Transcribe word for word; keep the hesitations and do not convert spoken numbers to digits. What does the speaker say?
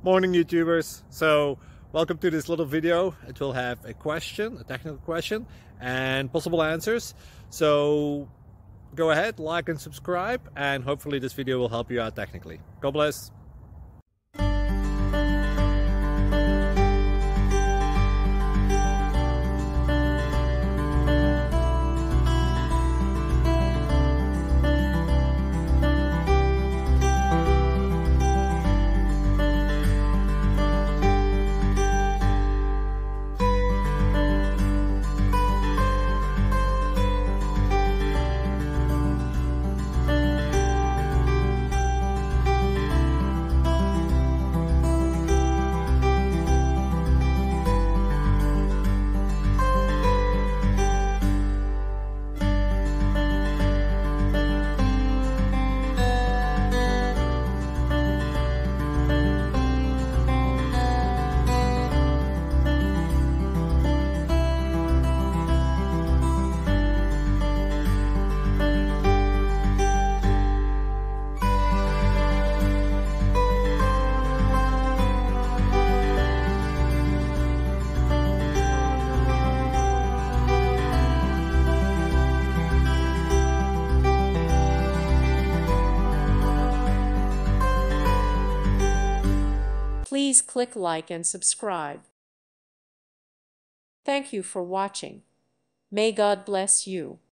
Morning YouTubers. So welcome to this little video. It will have a question, a technical question, and possible answers. So go ahead, like and subscribe, and hopefully this video will help you out technically. God bless. Please click like and subscribe. Thank you for watching. May God bless you.